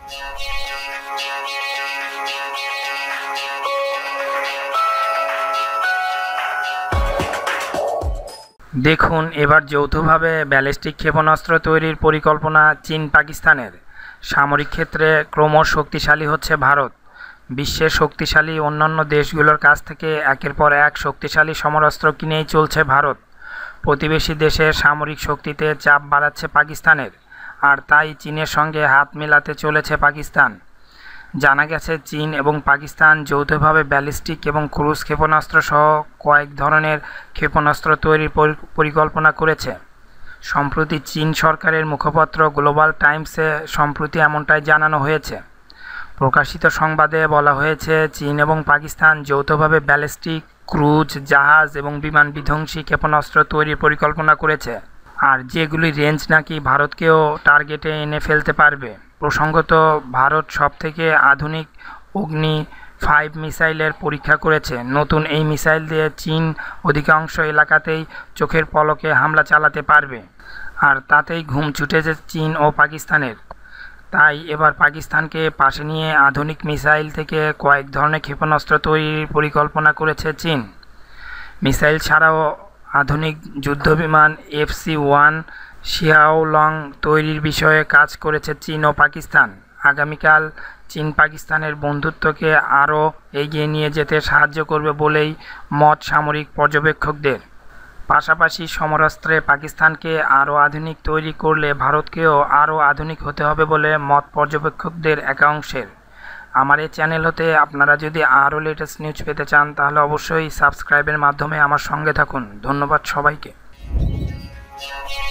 দেখুন, এবার যৌথভাবে ব্যালিস্টিক ক্ষেপণাস্ত্র তৈরির পরিকল্পনা চীন পাকিস্তানের। সামরিক ক্ষেত্রে ক্রমশ শক্তিশালী হচ্ছে ভারত। বিশ্বের শক্তিশালী অন্যান্য দেশগুলোর কাছ থেকে একের পর এক শক্তিশালী সমরাস্ত্র কিনেই চলছে ভারত। প্রতিবেশী দেশের সামরিক শক্তিতে চাপ বাড়াচ্ছে পাকিস্তানের, আর তাই চীনের সঙ্গে হাত মেলাতে চলেছে পাকিস্তান। জানা গেছে, চীন এবং পাকিস্তান যৌথভাবে ব্যালিস্টিক এবং ক্রুজ ক্ষেপণাস্ত্র সহ কয়েক ধরনের ক্ষেপণাস্ত্র তৈরির পরিকল্পনা করেছে। সম্প্রতি চীন সরকারের মুখপাত্র গ্লোবাল টাইমসে সম্প্রতি এমনটাই জানানো হয়েছে। প্রকাশিত সংবাদে বলা হয়েছে, চীন এবং পাকিস্তান যৌথভাবে ব্যালিস্টিক, ক্রুজ, জাহাজ এবং বিমান বিধ্বংসী ক্ষেপণাস্ত্র তৈরির পরিকল্পনা করেছে, আর যেগুলির রেঞ্জ নাকি ভারতকেও টার্গেটে এনে ফেলতে পারবে। প্রসঙ্গত, ভারত সবথেকে আধুনিক অগ্নি-5 মিসাইলের পরীক্ষা করেছে। নতুন এই মিসাইল দিয়ে চীন অধিকাংশ এলাকাতেই চোখের পলকে হামলা চালাতে পারবে, আর তাতেই ঘুম ছুটেছে চীন ও পাকিস্তানের। তাই এবার পাকিস্তানকে পাশে নিয়ে আধুনিক মিসাইল থেকে কয়েক ধরনের ক্ষেপণাস্ত্র তৈরির পরিকল্পনা করেছে চীন। মিসাইল ছাড়াও আধুনিক যুদ্ধবিমান FC-1 শিয়াওলং তৈরির বিষয়ে কাজ করেছে চীন ও পাকিস্তান। আগামীকাল চীন পাকিস্তানের বন্ধুত্বকে আরও এগিয়ে নিয়ে যেতে সাহায্য করবে বলেই মত সামরিক পর্যবেক্ষকদের। পাশাপাশি সমরাস্ত্রে পাকিস্তানকে আরও আধুনিক তৈরি করলে ভারতকেও আরও আধুনিক হতে হবে বলে মত পর্যবেক্ষকদের একাংশের। আমার এই চ্যানেল হতে আপনারা যদি আরও লেটেস্ট নিউজ পেতে চান, তাহলে অবশ্যই সাবস্ক্রাইবের মাধ্যমে আমার সঙ্গে থাকুন। ধন্যবাদ সবাইকে।